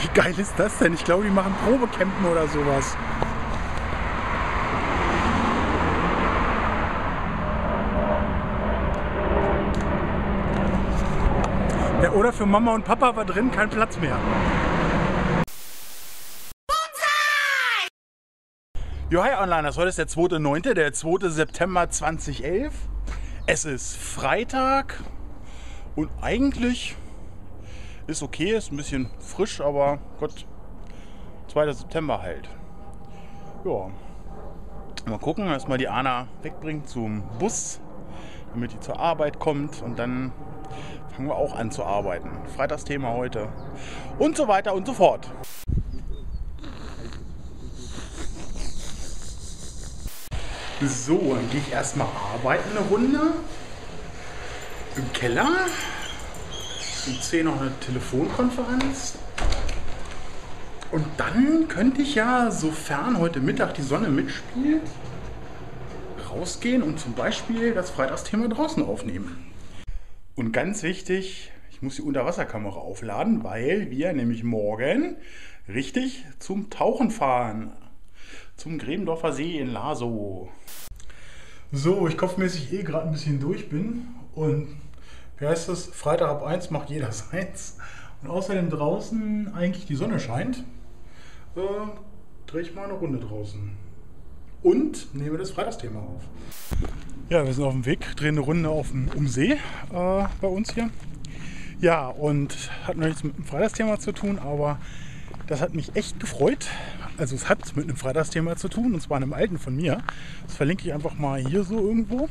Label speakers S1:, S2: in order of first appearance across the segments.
S1: Wie geil ist das denn? Ich glaube, die machen Probecampen oder sowas. Ja, oder für Mama und Papa war drin kein Platz mehr. Jo, hi Onliners, heute ist der 2.9., der 2. September 2011. Es ist Freitag und eigentlich ist okay, ist ein bisschen frisch, aber Gott, 2. September halt. Ja, mal gucken, dass mal die Anna wegbringt zum Bus, damit die zur Arbeit kommt und dann fangen wir auch an zu arbeiten. Freitagsthema heute und so weiter und so fort. So, dann gehe ich erstmal arbeiten eine Runde im Keller. Um 10 noch eine Telefonkonferenz. Und dann könnte ich ja, sofern heute Mittag die Sonne mitspielt, rausgehen und zum Beispiel das Freitagsthema draußen aufnehmen. Und ganz wichtig, ich muss die Unterwasserkamera aufladen, weil wir nämlich morgen richtig zum Tauchen fahren. Zum Gräbendorfer See in Laso. So, ich kopfmäßig gerade ein bisschen durch bin und wie heißt das? Freitag ab 1 macht jeder seins. Und außerdem draußen eigentlich die Sonne scheint, drehe ich mal eine Runde draußen. Und nehme das Freitagsthema auf. Ja, wir sind auf dem Weg, drehen eine Runde um See bei uns hier. Ja, und hat noch nichts mit dem Freitagsthema zu tun, aber das hat mich echt gefreut. Also es hat mit einem Freitagsthema zu tun, und zwar einem alten von mir. Das verlinke ich einfach mal hier so irgendwo.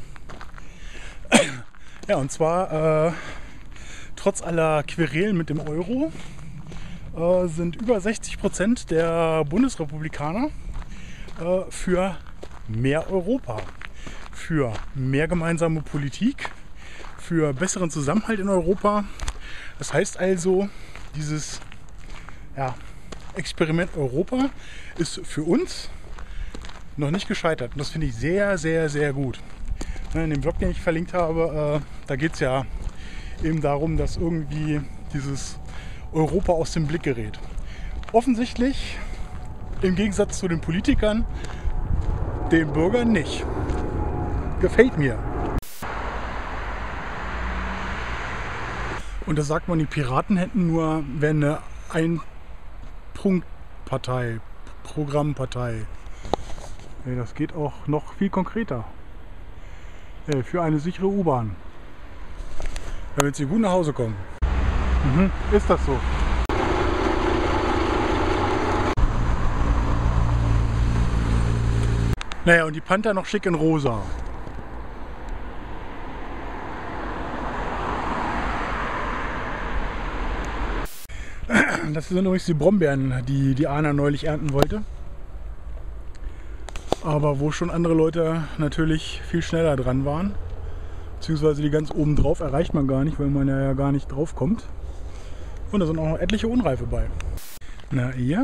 S1: Ja, und zwar trotz aller Querelen mit dem Euro sind über 60% der Bundesrepublikaner für mehr Europa, für mehr gemeinsame Politik, für besseren Zusammenhalt in Europa. Das heißt also, dieses Experiment Europa ist für uns noch nicht gescheitert. Und das finde ich sehr, sehr, sehr gut. In dem Blog, den ich verlinkt habe, da geht es ja eben darum, dass irgendwie dieses Europa aus dem Blick gerät. Offensichtlich, im Gegensatz zu den Politikern, den Bürgern nicht. Gefällt mir. Und da sagt man, die Piraten wären eine Ein-Punkt-Partei, Programmpartei. Ja, das geht auch noch viel konkreter. Für eine sichere U-Bahn. Damit sie gut nach Hause kommen. Ist das so? Naja, und die Panther noch schick in rosa. Das sind übrigens die Brombeeren, die die Anna neulich ernten wollte. Aber wo schon andere Leute natürlich viel schneller dran waren. Beziehungsweise die ganz oben drauf erreicht man gar nicht, weil man ja gar nicht drauf kommt. Und da sind auch noch etliche Unreife bei. Na ihr?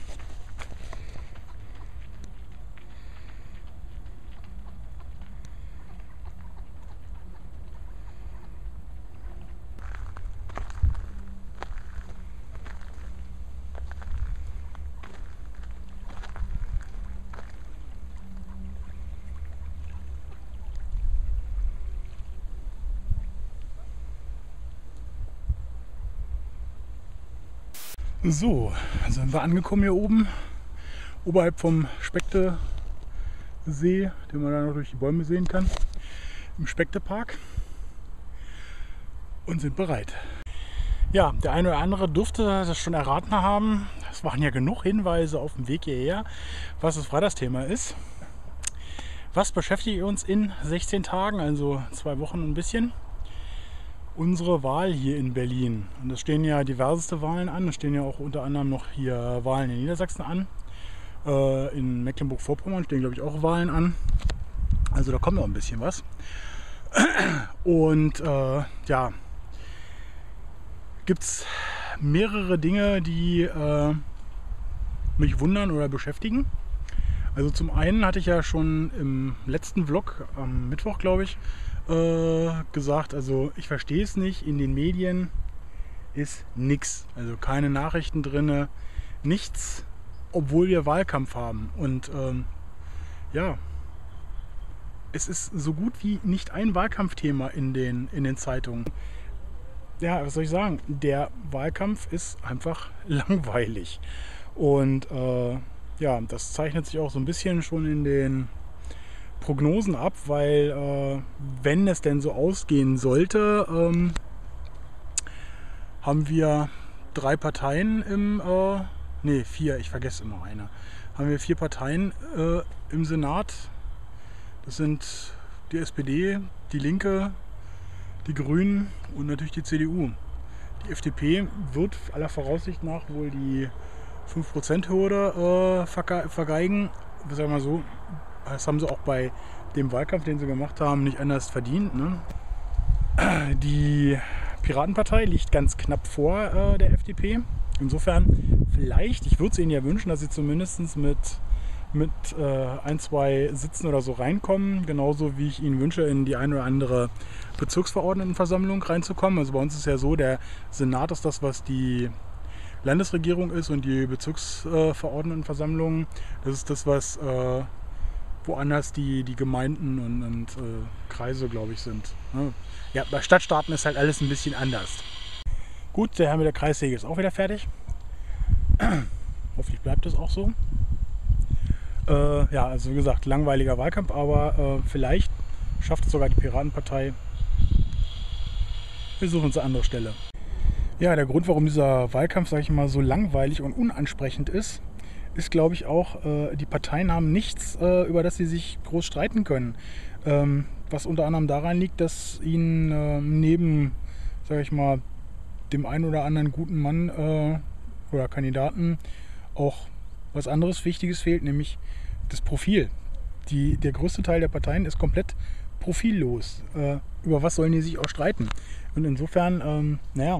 S1: So, sind wir angekommen hier oben, oberhalb vom Spechte-See, den man da noch durch die Bäume sehen kann, im Spechte-Park, und sind bereit. Ja, der eine oder andere dürfte das schon erraten haben. Es waren ja genug Hinweise auf dem Weg hierher, was das Freitagsthema ist. Was beschäftigt uns in 16 Tagen, also 2 Wochen und ein bisschen? Unsere Wahl hier in Berlin. Und es stehen ja diverseste Wahlen an. Es stehen ja auch unter anderem noch hier Wahlen in Niedersachsen an. In Mecklenburg-Vorpommern stehen, glaube ich, auch Wahlen an. Also da kommt noch ein bisschen was. Und ja, gibt es mehrere Dinge, die mich wundern oder beschäftigen. Also zum einen hatte ich ja schon im letzten Vlog, am Mittwoch, glaube ich, gesagt, also ich verstehe es nicht, in den Medien ist nix. Also keine Nachrichten drin, nichts, obwohl wir Wahlkampf haben. Und ja, es ist so gut wie nicht ein Wahlkampfthema in den Zeitungen. Ja, was soll ich sagen? Der Wahlkampf ist einfach langweilig. Und ja, das zeichnet sich auch so ein bisschen schon in den Prognosen ab, weil wenn es denn so ausgehen sollte, haben wir 3 Parteien ne, 4, ich vergesse immer eine. Haben wir 4 Parteien im Senat. Das sind die SPD, die Linke, die Grünen und natürlich die CDU. Die FDP wird aller Voraussicht nach wohl die 5%-Hürde vergeigen. Sagen wir mal so, das haben sie auch bei dem Wahlkampf, den sie gemacht haben, nicht anders verdient. Ne? Die Piratenpartei liegt ganz knapp vor der FDP. Insofern vielleicht, ich würde es ihnen ja wünschen, dass sie zumindest mit 1, 2 Sitzen oder so reinkommen. Genauso wie ich ihnen wünsche, in die eine oder andere Bezirksverordnetenversammlung reinzukommen. Also bei uns ist ja so, der Senat ist das, was die Landesregierung ist, und die Bezirksverordnetenversammlung, das ist das, was woanders die Gemeinden und Kreise, glaube ich, sind. Ja, bei Stadtstaaten ist halt alles ein bisschen anders. Gut, der Herr mit der Kreissäge ist auch wieder fertig. Hoffentlich bleibt es auch so. Ja, also wie gesagt, langweiliger Wahlkampf, aber vielleicht schafft es sogar die Piratenpartei. Wir suchen uns eine andere Stelle. Ja, der Grund, warum dieser Wahlkampf, sage ich mal, so langweilig und unansprechend ist, glaube ich auch, die Parteien haben nichts, über das sie sich groß streiten können. Was unter anderem daran liegt, dass ihnen neben, sage ich mal, dem einen oder anderen guten Mann oder Kandidaten auch was anderes Wichtiges fehlt, nämlich das Profil. Der größte Teil der Parteien ist komplett profillos. Über was sollen die sich auch streiten? Und insofern, naja,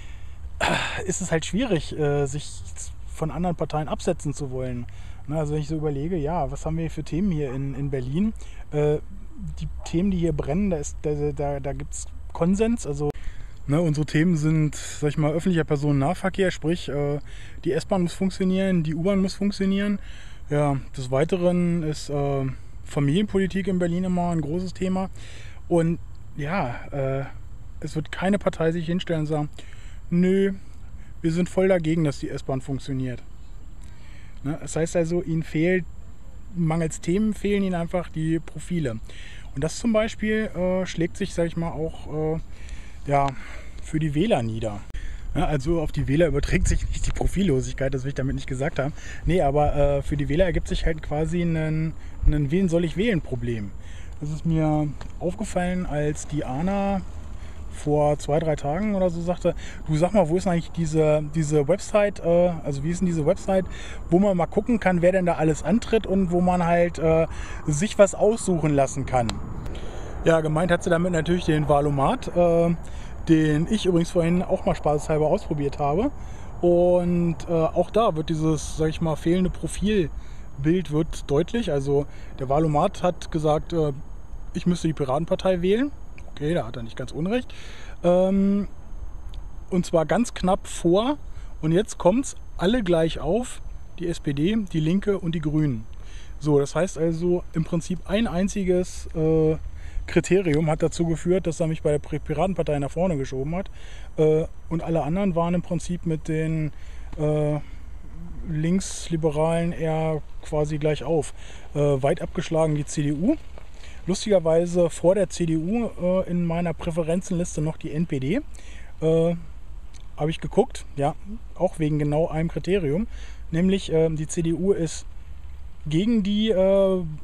S1: ist es halt schwierig, sich von anderen Parteien absetzen zu wollen. Also wenn ich so überlege, ja, was haben wir für Themen hier in Berlin? Die Themen, die hier brennen, da gibt es Konsens. Also unsere Themen sind, sag ich mal, öffentlicher Personennahverkehr, sprich die S-Bahn muss funktionieren, die U-Bahn muss funktionieren. Ja, des Weiteren ist Familienpolitik in Berlin immer ein großes Thema. Und ja, es wird keine Partei sich hinstellen und sagen, nö, wir sind voll dagegen, dass die S-Bahn funktioniert. Das heißt also, mangels Themen fehlen ihnen einfach die Profile. Und das zum Beispiel schlägt sich, sag ich mal, auch ja, für die Wähler nieder. Ja, also auf die Wähler überträgt sich nicht die Profillosigkeit, das will ich damit nicht gesagt haben. Nee, aber für die Wähler ergibt sich halt quasi ein Wen soll ich wählen Problem. Das ist mir aufgefallen, als die Anna vor 2, 3 Tagen oder so sagte, du sag mal, wo ist eigentlich diese Website, also wie ist denn diese Website, wo man mal gucken kann, wer denn da alles antritt und wo man halt sich was aussuchen lassen kann. Ja, gemeint hat sie damit natürlich den Wahlomat, den ich übrigens vorhin auch mal spaßeshalber ausprobiert habe. Und auch da wird dieses, sag ich mal, fehlende Profilbild wird deutlich. Also der Wahlomat hat gesagt, ich müsste die Piratenpartei wählen. Okay, da hat er nicht ganz unrecht. Und zwar ganz knapp vor, und jetzt kommt's, alle gleich auf, die SPD, die Linke und die Grünen. So, das heißt also im Prinzip ein einziges Kriterium hat dazu geführt, dass er mich bei der Piratenpartei nach vorne geschoben hat. Und alle anderen waren im Prinzip mit den Linksliberalen eher quasi gleich auf. Weit abgeschlagen die CDU. Lustigerweise vor der CDU in meiner Präferenzenliste noch die NPD. Habe ich geguckt, ja, auch wegen genau einem Kriterium. Nämlich die CDU ist gegen gegen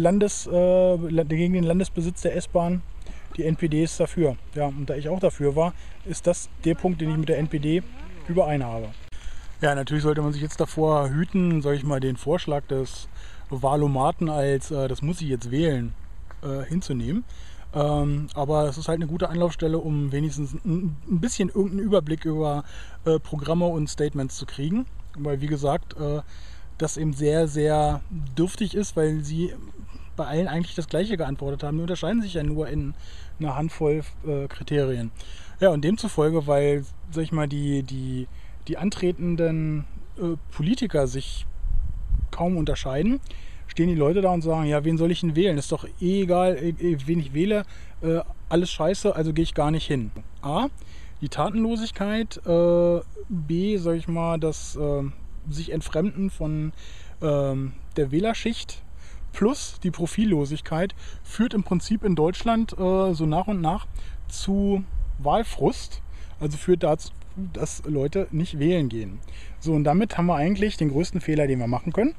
S1: den Landesbesitz der S-Bahn. Die NPD ist dafür. Ja, und da ich auch dafür war, ist das der Punkt, den ich mit der NPD überein habe. Ja, natürlich sollte man sich jetzt davor hüten, sage ich mal, den Vorschlag des Wahlomaten als das muss ich jetzt wählen hinzunehmen. Aber es ist halt eine gute Anlaufstelle, um wenigstens ein bisschen irgendeinen Überblick über Programme und Statements zu kriegen. Weil wie gesagt, das eben sehr, sehr dürftig ist, weil sie
S2: bei allen eigentlich das Gleiche geantwortet haben. Die unterscheiden sich ja nur in einer Handvoll Kriterien. Ja, und demzufolge, weil, sag ich mal, die antretenden Politiker sich kaum unterscheiden, stehen die Leute da und sagen, ja, wen soll ich denn wählen? Ist doch eh egal, wen ich wähle, alles scheiße, also gehe ich gar nicht hin. A, die Tatenlosigkeit, B, sag ich mal, das sich entfremden von der Wählerschicht plus die Profillosigkeit führt im Prinzip in Deutschland so nach und nach zu Wahlfrust, also führt dazu, dass Leute nicht wählen gehen. So, und damit haben wir eigentlich den größten Fehler, den wir machen können,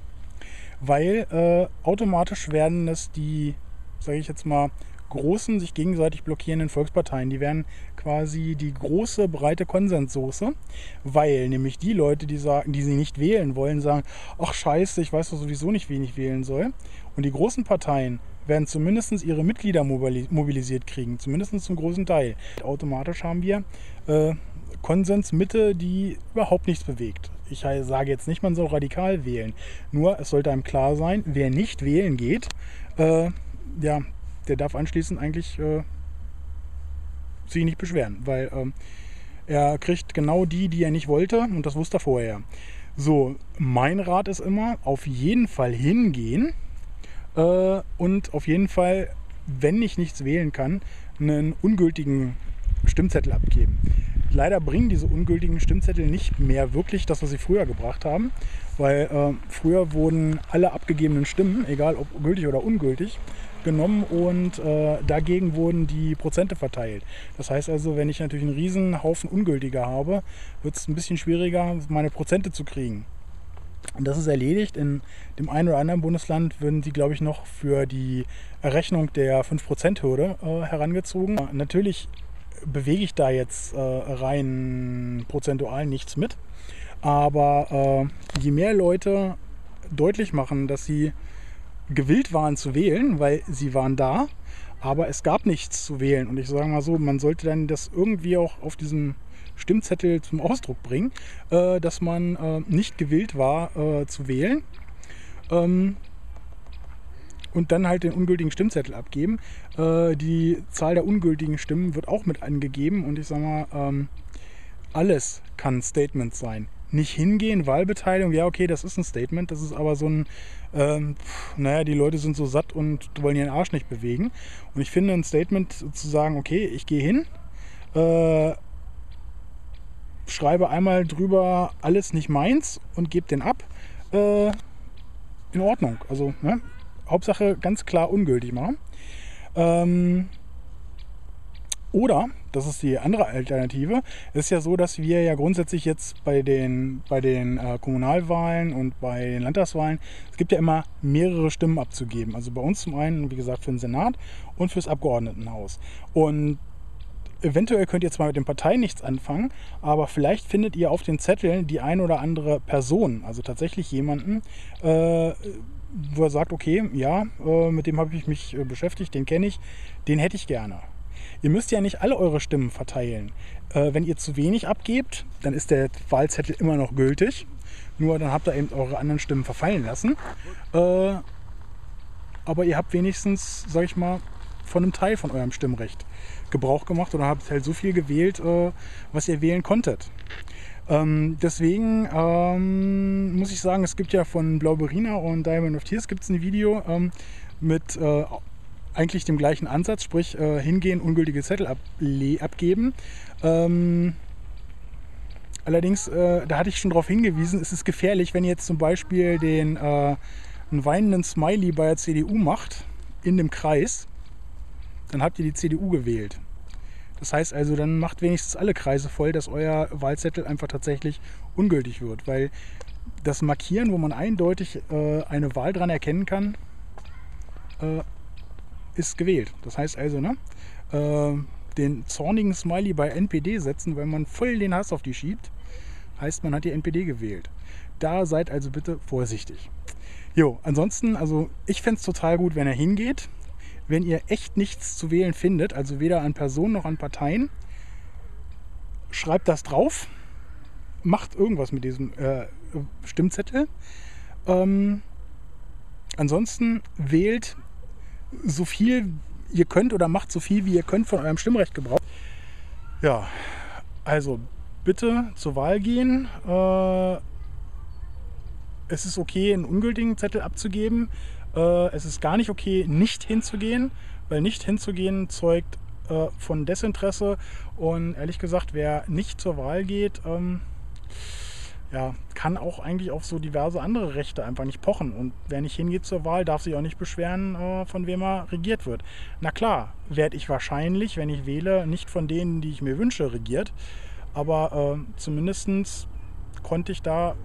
S2: weil automatisch werden es die, sage ich jetzt mal, großen, sich gegenseitig blockierenden Volksparteien, die werden quasi die große, breite Konsenssoße, weil nämlich die Leute, die sagen, die sie nicht wählen wollen, sagen, ach scheiße, ich weiß doch sowieso nicht, wen ich wählen soll. Und die großen Parteien werden zumindest ihre Mitglieder mobilisiert kriegen, zumindest zum großen Teil. Automatisch haben wir Konsensmitte, die überhaupt nichts bewegt. Ich sage jetzt nicht, man soll radikal wählen. Nur, es sollte einem klar sein, wer nicht wählen geht, ja, der darf anschließend eigentlich sich nicht beschweren, weil er kriegt genau die er nicht wollte und das wusste er vorher. So, mein Rat ist immer, auf jeden Fall hingehen und auf jeden Fall, wenn ich nichts wählen kann, einen ungültigen Stimmzettel abgeben. Leider bringen diese ungültigen Stimmzettel nicht mehr wirklich das, was sie früher gebracht haben, weil früher wurden alle abgegebenen Stimmen, egal ob gültig oder ungültig, genommen und dagegen wurden die Prozente verteilt. Das heißt also, wenn ich natürlich einen riesen Haufen Ungültiger habe, wird es ein bisschen schwieriger, meine Prozente zu kriegen. Und das ist erledigt. In dem einen oder anderen Bundesland würden sie, glaube ich, noch für die Errechnung der 5%-Hürde herangezogen. Natürlich bewege ich da jetzt rein prozentual nichts mit. Aber je mehr Leute deutlich machen, dass sie gewillt waren zu wählen, weil sie waren da, aber es gab nichts zu wählen. Und ich sage mal so, man sollte dann das irgendwie auch auf diesem Stimmzettel zum Ausdruck bringen, dass man nicht gewillt war zu wählen. Und dann halt den ungültigen Stimmzettel abgeben. Die Zahl der ungültigen Stimmen wird auch mit angegeben und ich sage mal, alles kann ein Statement sein. Nicht hingehen, Wahlbeteiligung, ja okay, das ist ein Statement, das ist aber so ein, naja, die Leute sind so satt und wollen ihren Arsch nicht bewegen. Und ich finde ein Statement zu sagen, okay, ich gehe hin, schreibe einmal drüber, alles nicht meins und gebe den ab, in Ordnung. Also, ne? Hauptsache ganz klar ungültig machen. Oder, das ist die andere Alternative, es ist ja so, dass wir ja grundsätzlich jetzt bei den Kommunalwahlen und bei den Landtagswahlen, es gibt ja immer mehrere Stimmen abzugeben. Also bei uns zum einen, wie gesagt, für den Senat und fürs Abgeordnetenhaus. Und eventuell könnt ihr zwar mit den Parteien nichts anfangen, aber vielleicht findet ihr auf den Zetteln die ein oder andere Person, also tatsächlich jemanden, wo er sagt, okay, ja, mit dem habe ich mich beschäftigt, den kenne ich, den hätte ich gerne. Ihr müsst ja nicht alle eure Stimmen verteilen. Wenn ihr zu wenig abgebt, dann ist der Wahlzettel immer noch gültig. Nur dann habt ihr eben eure anderen Stimmen verfallen lassen. Aber ihr habt wenigstens, sag ich mal, von einem Teil von eurem Stimmrecht Gebrauch gemacht oder habt halt so viel gewählt, was ihr wählen konntet. Deswegen muss ich sagen, es gibt ja von Blauberina und Diamond of Tears gibt's ein Video mit eigentlich dem gleichen Ansatz, sprich hingehen, ungültige Zettel abgeben. Allerdings, da hatte ich schon darauf hingewiesen, es ist gefährlich, wenn ihr jetzt zum Beispiel einen weinenden Smiley bei der CDU macht, in dem Kreis, dann habt ihr die CDU gewählt. Das heißt also, dann macht wenigstens alle Kreise voll, dass euer Wahlzettel einfach tatsächlich ungültig wird. Weil das Markieren, wo man eindeutig eine Wahl dran erkennen kann, ist gewählt. Das heißt also, ne, den zornigen Smiley bei NPD setzen, weil man voll den Hass auf die schiebt, heißt, man hat die NPD gewählt. Da seid also bitte vorsichtig. Jo, ansonsten, also ich fände es total gut, wenn er hingeht. Wenn ihr echt nichts zu wählen findet, also weder an Personen noch an Parteien, schreibt das drauf, macht irgendwas mit diesem Stimmzettel. Ansonsten wählt so viel ihr könnt oder macht so viel, wie ihr könnt von eurem Stimmrecht Gebrauch. Ja, also bitte zur Wahl gehen. Es ist okay, einen ungültigen Zettel abzugeben. Es ist gar nicht okay, nicht hinzugehen, weil nicht hinzugehen zeugt von Desinteresse. Und ehrlich gesagt, wer nicht zur Wahl geht, ja, kann auch eigentlich auf so diverse andere Rechte einfach nicht pochen. Und wer nicht hingeht zur Wahl, darf sich auch nicht beschweren, von wem er regiert wird. Na klar, werde ich wahrscheinlich, wenn ich wähle, nicht von denen, die ich mir wünsche, regiert. Aber zumindest konnte ich da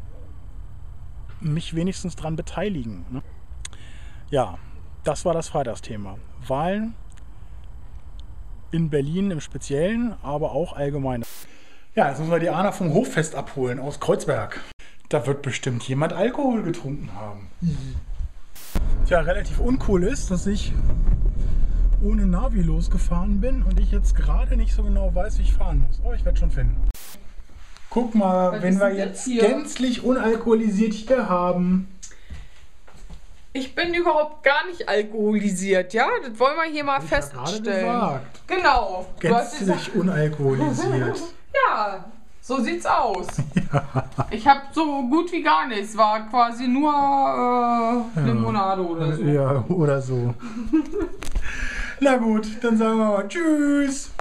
S2: mich wenigstens dran beteiligen. Ne? Ja, das war das Freitagsthema. Wahlen in Berlin im Speziellen, aber auch allgemein. Ja, jetzt müssen wir die Anna vom Hoffest abholen aus Kreuzberg. Da wird bestimmt jemand Alkohol getrunken haben. Tja, relativ uncool ist, dass ich ohne Navi losgefahren bin und ich jetzt gerade nicht so genau weiß, wie ich fahren muss. Aber ich werde schon finden. Guck mal,
S3: Was
S2: wenn
S3: ist
S2: wir
S3: denn
S2: jetzt
S3: hier?
S2: gänzlich unalkoholisiert hier haben.
S3: Ich bin überhaupt gar nicht alkoholisiert, ja? Das wollen wir hier mal
S2: Hab ich ja gerade
S3: feststellen.
S2: gesagt.
S3: Genau. Du hast gesagt,
S2: Gänzlich unalkoholisiert.
S3: ja, so sieht's aus. Ich habe so gut wie gar nichts. War quasi nur Limonade oder so.
S2: Ja, oder so. Na gut, dann sagen wir mal Tschüss.